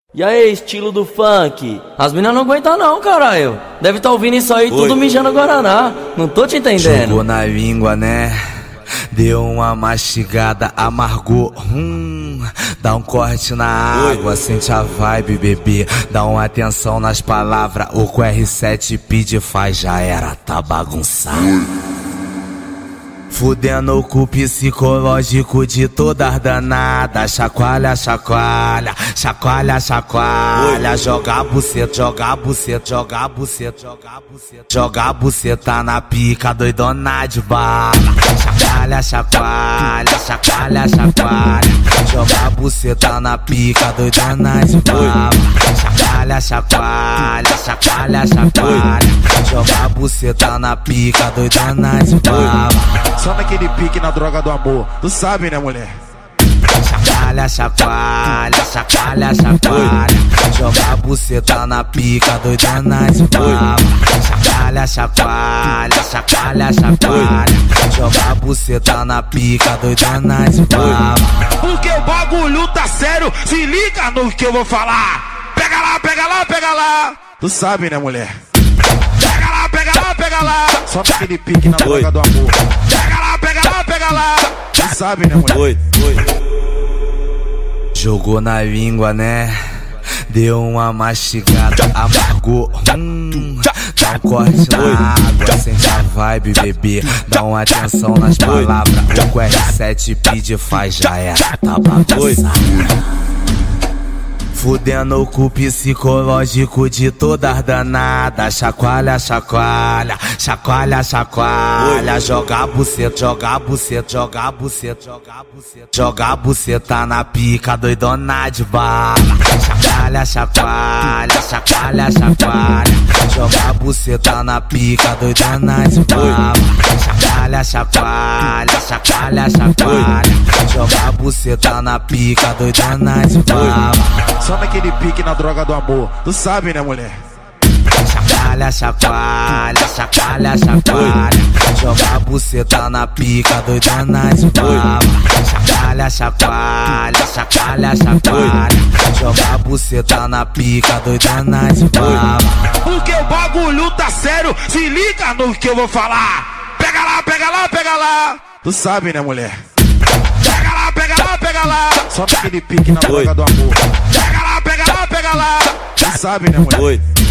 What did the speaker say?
E aí, estilo do funk? As minas não aguentam não, caralho. Deve tá ouvindo isso aí tudo mijando Guaraná. Não tô te entendendo. Jogou na língua, né? Deu uma mastigada, amargou. Dá um corte na água, sente a vibe, bebê. Dá uma atenção nas palavras. O que o R7 pede faz, já era, tá bagunçado. Fudendo com o psicológico de todas danadas. Chacoalha, chacoalha, chacoalha, chacoalha. Joga a buceta, joga a buceta, joga a buceta, joga a buceta. Joga a buceta na pica, doidona de bala. Chacoalha, chacoalha, chacoalha, chacoalha. Joga a buceta na pica, doidona de bala. Chacoalha, chacoalha, chacoalha, chacoalha. Joga a buceta na pica, doidona de bala. Só naquele pique na droga do amor, tu sabe, né, mulher? Chacoalha, chacoalha, chacoalha, chacoalha. Joga a buceta na pica, doidona de bala. Chacoalha, chacoalha, chacoalha, chacoalha. Joga a buceta na pica, doidona de bala. Porque o bagulho tá sério, se liga no que eu vou falar. Pega lá, pega lá, pega lá. Tu sabe, né, mulher? Pega lá, pega lá, pega lá. Só naquele pique na droga do amor. Pega lá, pega lá, pega lá. Tu sabe, né, mulher? Jogou na língua, né? Deu uma mastigada, amargou. Dá um corte na água, sente a vibe, bebê. Dá uma atenção nas palavras. O que o R7 pede faz, já era, tá bagunçado. Fudendo com o psicológico de todas danadas. Chacoalha, chacoalha, chacoalha, chacoalha. Joga a buceta, joga a buceta, joga a buceta, joga a buceta. Joga a buceta na pica, doidona de bala. Chacoalha, chacoalha, chacoalha, chacoalha. Joga a buceta na pica, doidona de bala. Chacoalha, chacoalha, chacoalha, chacoalha. Joga a buceta na pica, doidona de bala. Só naquele pique na droga do amor, tu sabe, né, mulher? Chacoalha, chacoalha, chacoalha, chacoalha. Joga a buceta na pica, doidona de bala. Chacoalha, chacoalha, chacoalha, chacoalha. Joga a buceta na pica, doidona de bala. Porque o bagulho tá sério, se liga no que eu vou falar. Pega lá, pega lá, pega lá. Tu sabe, né, mulher? Pega lá, pega lá, pega lá. Só naquele pique na droga do amor. Pega lá, pega lá, pega lá. Tu sabe, né, mulher?